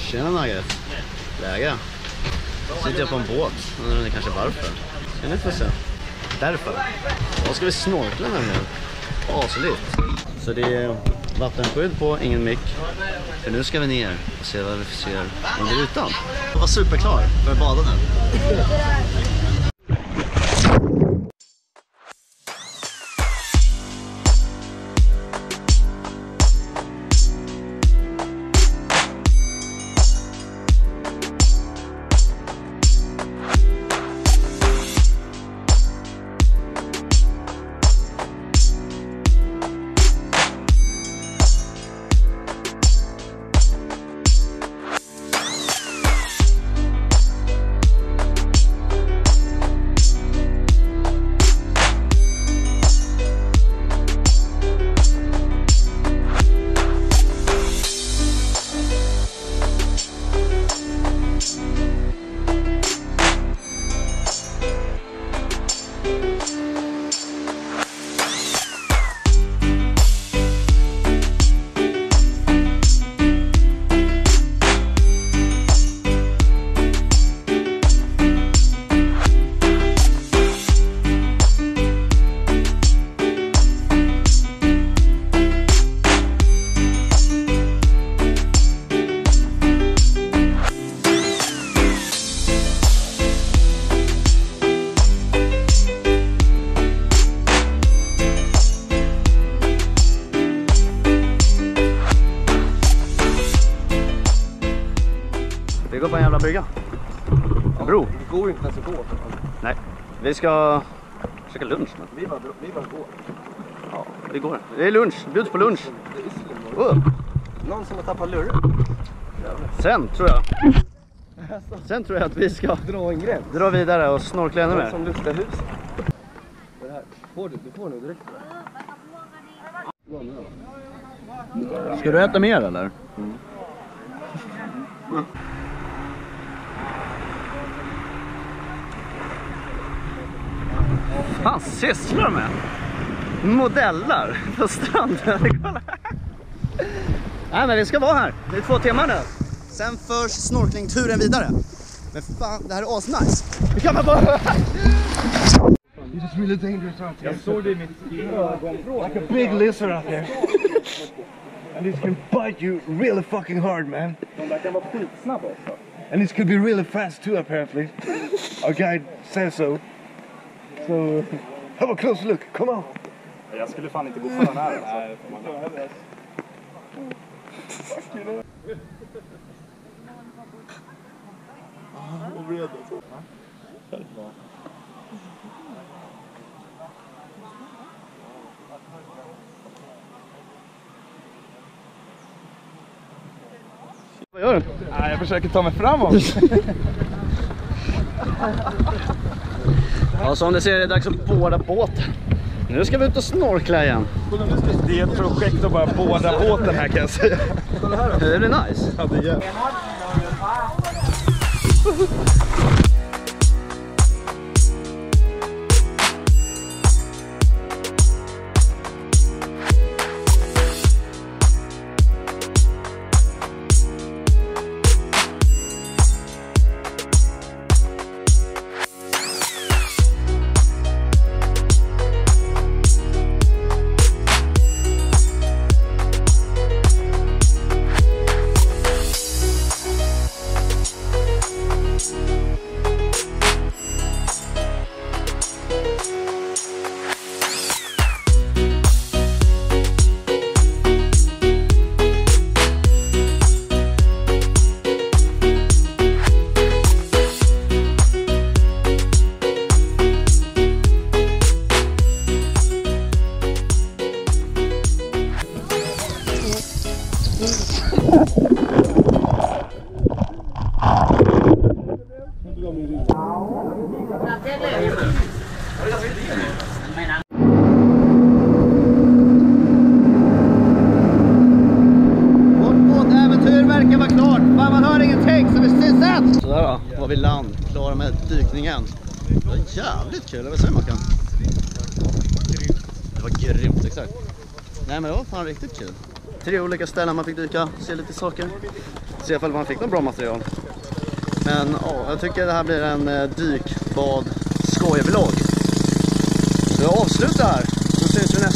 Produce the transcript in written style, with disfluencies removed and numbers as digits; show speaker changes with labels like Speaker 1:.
Speaker 1: Tjena Margaret. Läge. Sitter jag på en båt. Det är kanske varför. Ska ni få se. Därför. Då ska vi snorkla nämligen. Asligt. Så det är vattenskydd på, ingen mick. För nu ska vi ner och se vad vi ser under ytan. Jag var superklar för att bada nu. Vi går på en jävla brygga. En bro.
Speaker 2: Det går inte ens att gå.
Speaker 1: Nej, vi ska käka lunch. Men.
Speaker 2: Vi bara går.
Speaker 1: Ja, vi går. Det är lunch, bjuds på lunch.
Speaker 2: Någon som har tappat luren.
Speaker 1: Sen tror jag att vi ska dra vidare och snorkla ännu mer.
Speaker 2: Som luktar hus. Det här. Du får nu direkt.
Speaker 1: Ska du äta mer eller? Fan, sysslar med modeller på stranden. Nej, men vi ska vara här. Det är 2 timmar nu. Sen förs snorklingturen vidare. Men fan, det här är asnice. Vi kan bara...
Speaker 2: It's just really dangerous out here.
Speaker 3: Jag såg det i mitt
Speaker 2: Like a big lizard out there. And this can bite you really fucking hard, man.
Speaker 3: De där kan vara skitsnabba också.
Speaker 2: And this could be really fast too, apparently. Our guide says so. So, have a close look. Come on.
Speaker 3: Jag skulle fan inte gå för den här. Nej, det får man inte.
Speaker 1: Vad gör du?
Speaker 3: Nej, jag försöker ta mig framåt.
Speaker 1: Ja, som ni ser är det dags att båda båten. Nu ska vi ut och snorkla igen.
Speaker 3: Det är ett projekt att bara båda båten här kan jag säga.
Speaker 1: Det blir nice.
Speaker 3: Ja, det är.
Speaker 1: var vi land, klara med dykningen. Det var jävligt kul, vad säger man kan? Det var grymt, exakt. Nej men det var fan riktigt kul. 3 olika ställen man fick dyka, se lite saker. Se ifall man fick något bra material. Men ja, jag tycker det här blir en dykbad skojvlogg. Så jag avslutar här. Så syns vi nästa